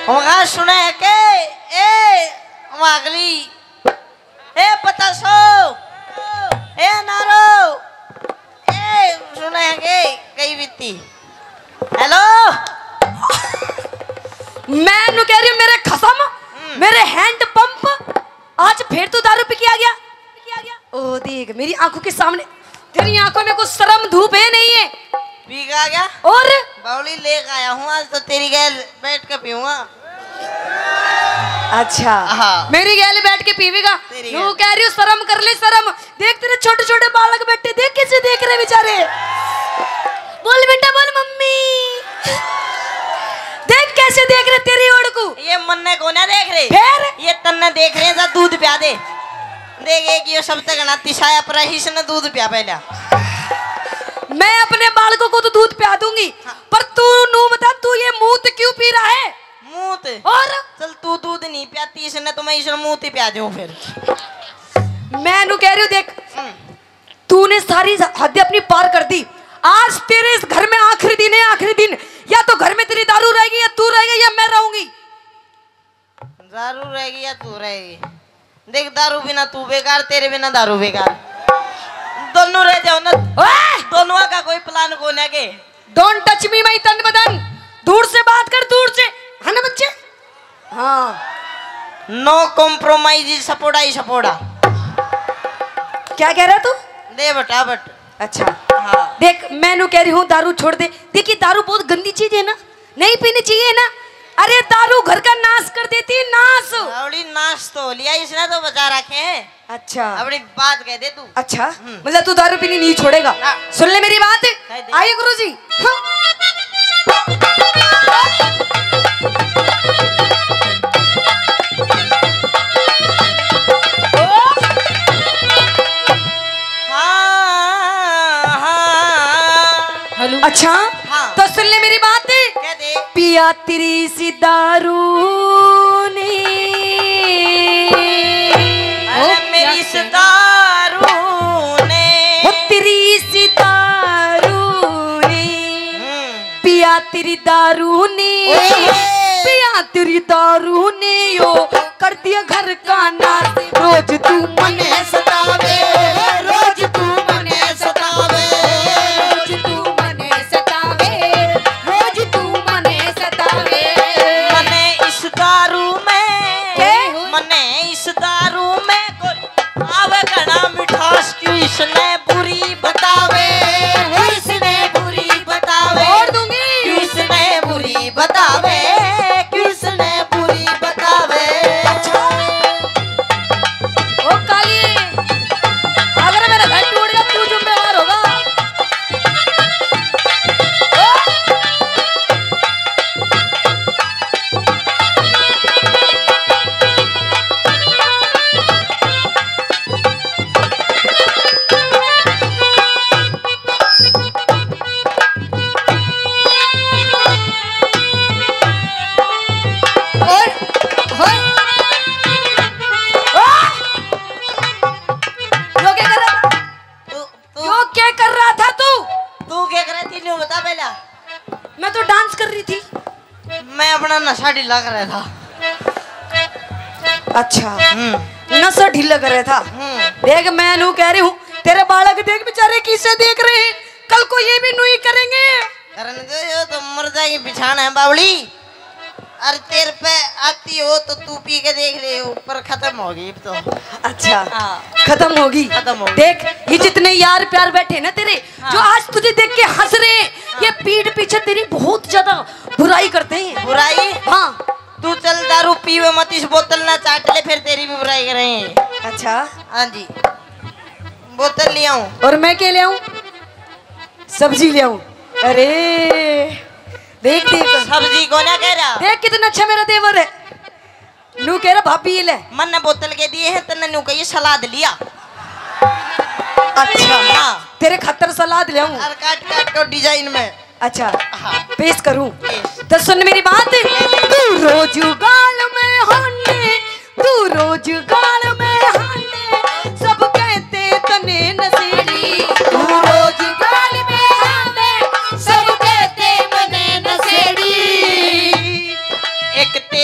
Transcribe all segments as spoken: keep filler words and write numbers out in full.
वहाँ सुने के ए वागली ए पता सो ए नारो ए सुने के कई बीती हेलो मैं नु कह रही हूँ मेरे खसम मेरे हैंड पंप आज फिर तू दारू पी के आ गया आ गया ओ देख मेरी आंखों के सामने तेरी आंखों में कुछ शर्म धूप है नहीं है पी का गया और बावली लेकर आया हूँ आज तो तेरी गैल बैठ के पीऊंगा। अच्छा हाँ। मेरी गैल बैठ के पीवेगा तू कह रही हूँ शर्म कर ले शर्म देख तेरे छोटे छोटे बालक बैठे देख कैसे देख रहे बेचारे बोल बेटा बोल मम्मी देख कैसे देख रहे तेरी ओर को ये मन्ने को ना देख रहे फिर ये तन्ने देख रहे हैं दूध पिया दे देख एक ये सब तक ना तिशाया पर ही से दूध पिया पहला मैं अपने बालकों को तो दूध पिया दूंगी हाँ। पर तू नू बता तू ये मूत क्यों पी रहा है मूत और चल तू दूध नहीं पियाती इसने तो मैं इसे मूत ही पिया दूं फिर मैं नू कह रही हूँ देख तूने सारी हद अपनी पार कर दी आज तेरे इस घर में आखिरी दिन है आखिरी दिन या तो घर में तेरी दारू रहेगी या तू रहेगी या मैं रहूंगी दारू रहेगी या तू रहेगी देख दारू बिना तू बेकार तेरे बिना दारू बेकार दोनों रह जाओ ना दोनों का कोई प्लान को ना के डोंट टच मी माय तन बदन दूर से बात कर दूर से है ना बच्चे हाँ नो कॉम्प्रोमाइज सपोर्टा ही सपोर्टा क्या कह रहा तू दे बटा बट अच्छा हाँ देख मैं नु कह रही हूँ दारू छोड़ दे देखिए दारू बहुत गंदी चीज है ना नहीं पीनी चाहिए ना अरे दारू घर का नाश कर देती है नाश अबड़ी नाश तो लिया इसने तो बचा रखे हैं अच्छा अबड़ी बात कह दे तू अच्छा मतलब तू दारू पीनी नहीं छोड़ेगा सुन ले मेरी बात आइए गुरुजी हाँ। अच्छा हाँ। तो सुन ले मेरी बात पिया तेरी सी दारू ने अरे मेरी सी दारू ने तेरी सी दारू ने पिया तेरी दारू ने पिया तेरी दारू ने यो कर दिया घर का नाश रोज तू मने सतावे रोज तू मने सतावे इसने बुरी बतावे इसने बुरी बतावे और दूंगी इसने बुरी बतावे किसने बुरी बतावे अच्छा ओ काली अगर मेरा घर टूट गया तू जिम्मेदार होगा मैं तो डांस कर रही थी मैं अपना नशा ढीला कर रहा था अच्छा नशा ढीला कर रहा था देख मैं नू कह रही हूँ तेरे बालक देख बेचारे किसे देख रहे हैं कल को ये भी नुई करेंगे करने दो तो मर जाएगी बिछाना है बावली अरे तेरे पे आती हो तो तू पी के देख ले ऊपर खत्म होगी तो अच्छा हाँ। खत्म होगी खत्म होगी देख ये जितने यार प्यार बैठे ना तेरे हाँ। जो आज तुझे देख के हंस रहे हाँ। ये पीठ पीछे तेरी बहुत ज्यादा बुराई करते हैं बुराई हाँ तू चल दारू पीवे मत इस बोतल ना चाट ले फिर तेरी भी बुराई करेंगे अच्छा हाँ जी बोतल ले आऊं और मैं क्या ले आऊं सब्जी ले आऊं अरे देख देख सब्जी को ना कह रहा देख कितना अच्छा मेरा देवर है नू कह रहा भाभी ले मन ने बोतल के दिए हैं तन्ने नू कही सलाद लिया अच्छा हाँ तेरे खतर सलाद ले आऊं और काट काट कर डिजाइन में अच्छा हाँ पेश करूं तो सुन मेरी बात तू रोज गाल में हाने तू रोज गाल में हाने सब कहते तने नशेड़ी तू रोज गाल में हाने सब कहते मने नशेड़ी एक ते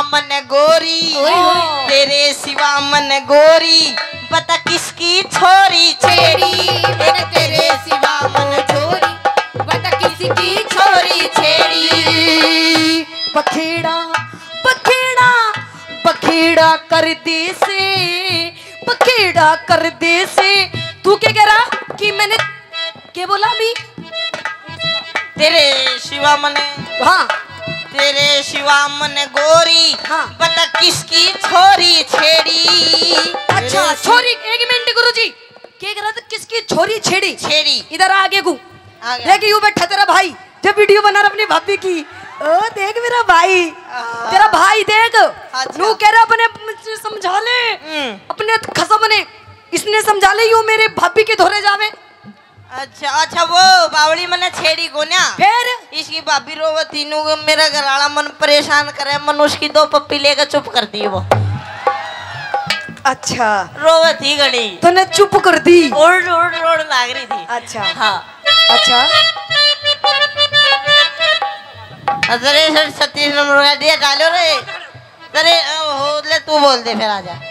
मन गोरी, तेरे सिवा मन गोरी, बता किसकी छोरी छेड़ी, तेरे सिवा मन छोरी, बता किसकी छोरी छेड़ी। बखेड़ा बखेड़ा बखेड़ा कर दे से, बखेड़ा कर दे से। तू क्या कह रहा कि मैंने क्या बोला अभी? तेरे शिवा मन, हाँ तेरे शिवा मन गोरी, हाँ बता किसकी छोरी छेड़ी। अच्छा छोरी, एक मिनट गुरुजी, क्या कह रहा था? किसकी छोरी छेड़ी? छेड़ी। इधर आगे को देख, यूं बैठा तेरा भाई जब वीडियो बना रहा अपनी भाभी की। ओ देख मेरा भाई, तेरा भाई देख। अच्छा। नू कह रहा अपने समझा ले, अपने खसम ने इसने समझा ले, यूं मेरे भाभी के धोरे जावे। अच्छा अच्छा, वो बावली मने छेड़ी को ना, फिर इसकी भाभी रोवती नु मेरा घरवाला मन परेशान करे, मन उसकी दो पप्पी लेकर चुप कर दी वो। अच्छा रोवती घड़ी तो ने चुप कर दी, ओड़ ओड़ ओड़ लाग रही थी। अच्छा हाँ अच्छा। अरे सर छत्तीस नंबर का दिया डालो रे, अरे हो ले तू बोल दे फिर आजा।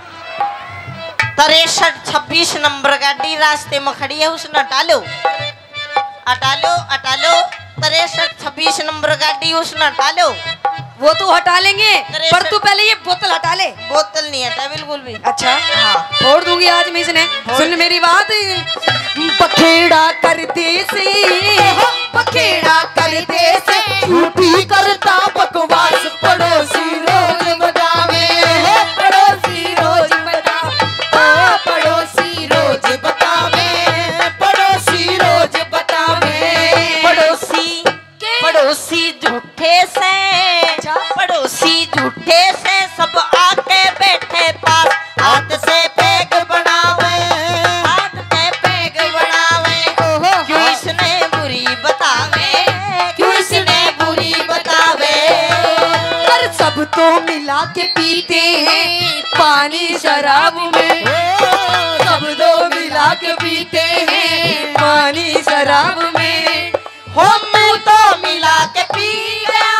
तिरसठ छब्बीस नंबर गाड़ी रास्ते में खड़ी है, उसने हटा लो हटा लो हटा लो। तिरसठ छब्बीस नंबर गाड़ी उसने हटा लो। वो तो हटा लेंगे, पर तू पहले ये बोतल हटा ले। बोतल नहीं हटा बिल्कुल भी। अच्छा हाँ छोड़ दूंगी आज मैं इसने। सुन मेरी बात, बखेड़ा कर दे से, बखेड़ा कर दे से, झूठी करता बकवास पड़ोसी रोज बतावे, पड़ोसी रोज बतावे, पड़ोसी रोज बतावे, पड़ोसी रोज बतावे। पड़ोसी पड़ोसी झूठे से, पड़ोसी झूठे से, सब आके बैठे पास, हाथ से पेग बनावे, हाथ से पेग बनावे। क्यों इसने बुरी बतावे, क्यों इसने बुरी बतावे। पर सब तो मिला के पीते हैं पानी शराब में, सब तो मिला के पीते हैं पानी शराब में। हम तो मिला के पी गया,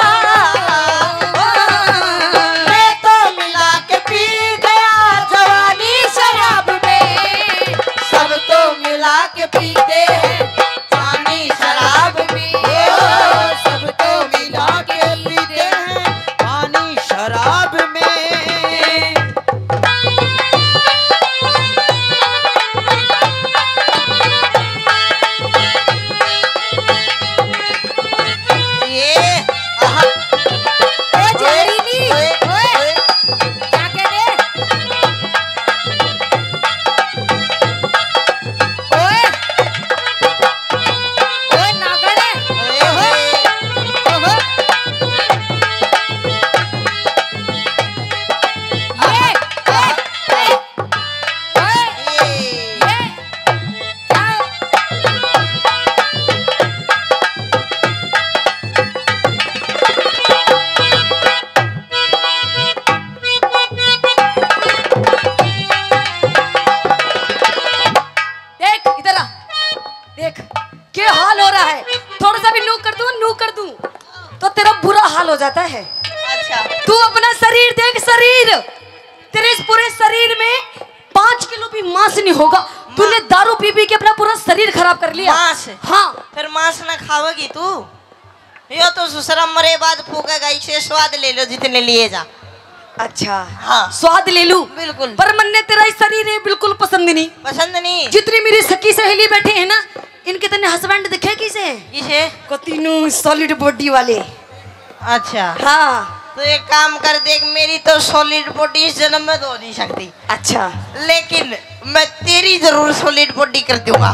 मैं तो मिला के पी गया जवानी शराब में, सब तो मिला के पीते हैं पानी शराब में, सब तो मिला के पीते हैं पानी शराब में। हो जाता है। अच्छा तू अपना शरीर देख, शरीर तेरे इस पूरे शरीर में पाँच किलो भी मांस नहीं होगा। तूने दारू पी पी के अपना पूरा शरीर खराब कर लिया। मांस? हाँ। फिर मांस ना खाओगी तू? यो तो ससुरा मरे बाद फूकेगा, इसे स्वाद ले लो जितने लिए जा। अच्छा हाँ स्वाद ले लूं बिल्कुल, पर मन्ने तेरा इस शरीर है बिल्कुल पसंद नहीं। पसंद नहीं? जितनी मेरी सखी सहेली बैठे हैं ना, इनके तने हस्बैंड दिखे किसे? किसे? को तीनों सॉलिड बॉडी वाले। अच्छा हाँ तो एक काम कर देख, मेरी तो सॉलिड बॉडी इस जन्म में तो हो नहीं सकती। अच्छा लेकिन मैं तेरी जरूर सॉलिड बॉडी कर दूंगा।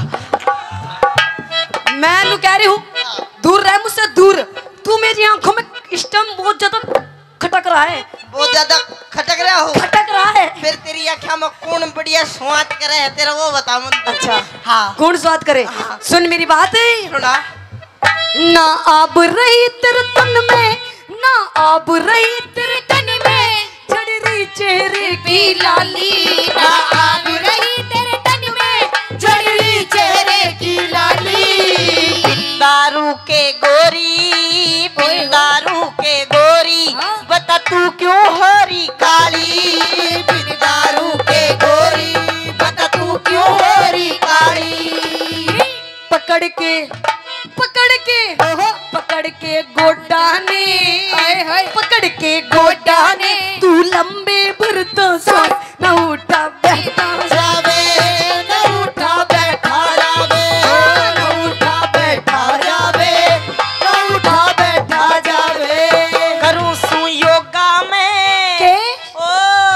मैं नु कह रही हूँ दूर रह मुझसे, दूर। तू मेरी आंखों में स्टम बहुत ज्यादा खटक रहा है। बहुत ज्यादा खटक रहा हो? खटक रहा है। फिर तेरी आँखों में कौन बढ़िया स्वाद करे है तेरा, वो बता मुझे। अच्छा हाँ कौन स्वाद करे? हाँ। सुन मेरी बात है, सुना। ना आब रही तेरे तन में, ना आब रही तेरे तन में, चढ़ रही चेहरे की लाली। ना आब रही तेरे तन में, चढ़ रही चेहरे की लाली। दारू के गोरी, दारू के गोरी, बता तू क्यों हरी काली, बिन दारू के गोरी बता तू क्यों हरी काली। पकड़ के पकड़ के पकड़ के गोडा ने, पकड़ के गोडा ने, तू लंबे भरता सा न उठा बैठा जावे, न उठा बैठा जावे, न उठा बैठा जावे, न उठा बैठा जावे। करूं सू योगा में के ओ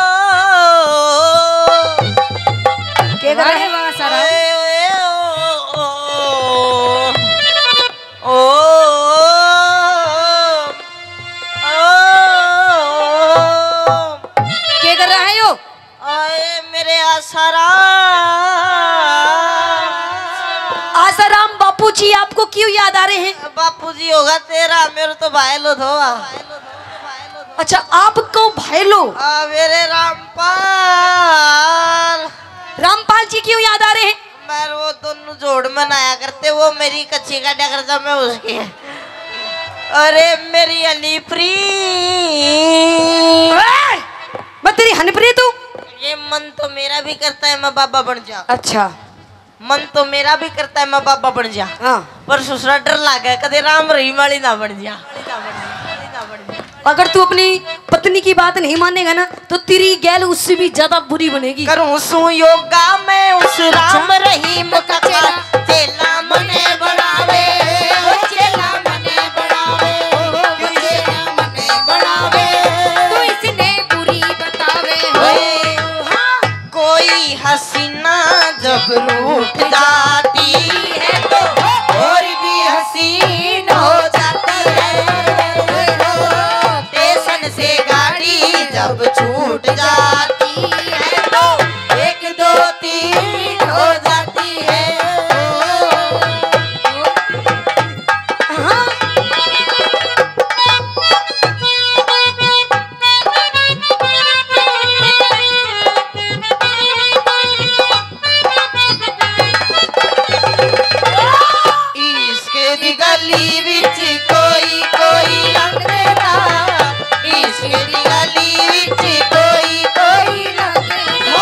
के कर रहे वहाँ सारा ओ के कर रहा है यो? आए मेरे आसाराम। आसाराम बापू जी आपको क्यों याद आ रहे हैं? बापू जी होगा तेरा, मेरे तो भाई लो धो। अच्छा आपको भाई लो। आ, मेरे रामपाल। रामपाल जी क्यों याद आ रहे हैं? मैं वो दोनों जोड़ मनाया करते, वो मेरी कच्ची का करता मैं उसकी। अरे मेरी अलीप्री, मैं तेरी हनप्रीत हूँ। ये मन तो मेरा भी करता है मैं बाबा बन जा। अच्छा मन तो मेरा भी करता है मैं बाबा बन जा, हाँ। पर ससुरा डर लागे कदे राम रही माली ना बन जा। अगर तू अपनी पत्नी की बात नहीं मानेगा ना तो तेरी गैल उससे भी ज्यादा बुरी बनेगी। करूं सू योगा मैं उस राम रहीम का चेला, चेला मने बढ़ावे, चेला मने बढ़ावे, चेला मने बढ़ावे। तू इसने बुरी बतावे ओए, कोई हसीना जब रूठ जाती है तो और भी हसीन हो जाती है। स्टेशन से गाड़ी जब छूट जाती है तो एक दो तीन हो जाती है। इसके दी गली विच कोई कोई लंघदा, इसके दी गली विच कोई कोई लंघदा।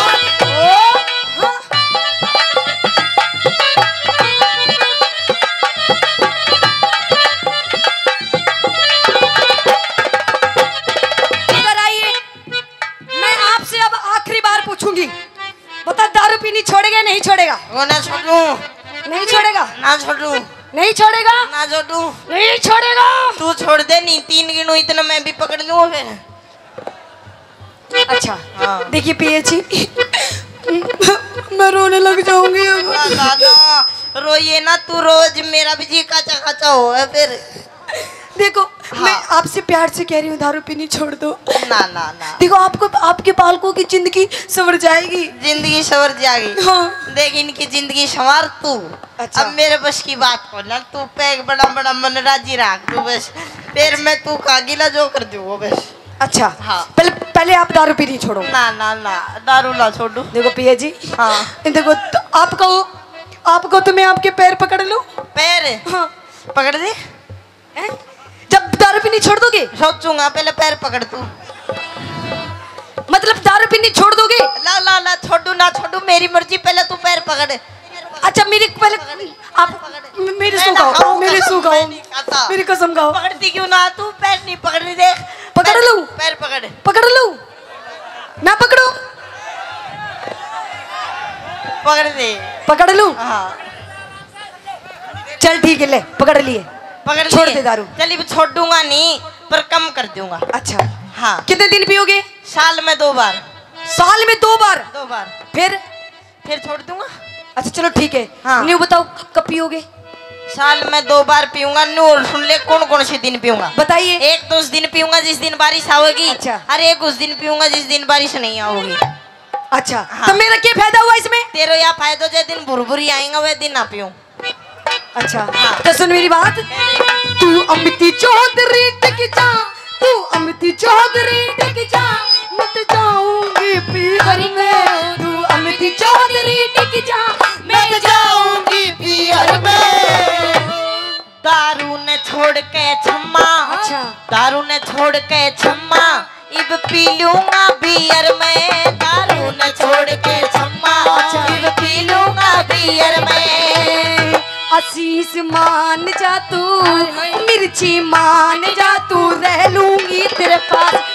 इधर आइए, मैं आपसे अब आखिरी बार पूछूंगी, बता दारू पीनी छोड़ेगा नहीं छोड़ेगा? वो ना छोड़ू, नहीं छोड़ेगा, ना छोड़ू, नहीं छोड़ेगा, ना छोड़ू। नहीं छोड़ेगा। तू छोड़ दे, नहीं तीन गिनू इतना मैं भी पकड़ लूँ फिर। अच्छा हाँ। देखिए पिए जी, मैं रोने लग जाऊंगी अब। ना, ना, ना, रोइए ना, तू रोज मेरा भी जी काचा काचा हो है फिर। देखो हाँ। मैं आपसे प्यार से कह रही हूँ दारू पीनी छोड़ दो। ना ना ना, देखो आपको आपके बालकों की जिंदगी संवर जाएगी। जिंदगी संवर जाएगी। हाँ। देख इनकी जिंदगी संवार तू। अच्छा। अब मेरे बस की बात हो ना, तू पैक बड़ा बड़ा मन राजी रख दू बस, फिर मैं तू कागिला जो कर दू वो बस। अच्छा हाँ। पहले पहले आप दारू पीनी छोड़ो। ना ना ना, दारू ना छोड़ू। देखो पिया जी, हाँ। देखो तो आप कहो आप कहो तो मैं आपके पैर पकड़ लूं। पैर हाँ। पकड़ दे। हैं? जब दारू पीनी छोड़ दोगे? सोचूंगा, पहले पैर पकड़ तू। मतलब दारू पीनी छोड़ दोगे? ला ला ला, छोड़ू ना छोड़ू मेरी मर्जी, पहले तू पैर पकड़। अच्छा मेरी पहले आप मेरी सू खाओ, मेरी सू खाओ, मेरी कसम खाओ। पकड़ती क्यों ना तू? पैर नहीं पकड़नी, देख पकड़ लूं? पैर पकड़। पकड़ लूं? मैं पकड़ूं? पकड़ दे। पकड़ लूं? हाँ चल ठीक है, ले पकड़ लिए। पकड़ छोड़ लिए। दे दारू। चलिए छोड़ूंगा नहीं, पर कम कर दूंगा। अच्छा हाँ। कितने दिन पियोगे? साल में दो बार। साल में दो बार? दो बार। फिर फिर छोड़ दूंगा। अच्छा चलो ठीक है। हाँ। न्यू बताओ कब पियोगे? साल में दो बार पीऊंगा। नूर सुन ले, कौन कौन से दिन पीऊंगा? बताइए। एक तो उस दिन पीऊंगा जिस दिन बारिश आओगी। अच्छा। और एक उस दिन पीऊंगा जिस दिन बारिश नहीं आओगी। अच्छा हाँ। तो मेरा क्या फायदा हुआ इसमें? तेरे यहाँ फायदा जिस दिन भुरभुरी आएगा वह दिन ना पीऊं। अच्छा हाँ। तो सुन मेरी बात, तू अमिती चौधरी टिक जा, तू अमिती चौधरी टिक जा, मत जाऊंगी पीहर में। तू अमिती चौधरी टिक जा, मैं जाऊंगी पीहर में। दारू ने छोड़ के छम्मा। अच्छा। दारू ने छोड़ के छम्मा, इब पी लूंगा बियर में, दारू न छोड़ के छम्मा, इब पी लूंगा बियर में। आशीष मान जा तू, मिर्ची मान जा तू, रह लूंगी तेरे पास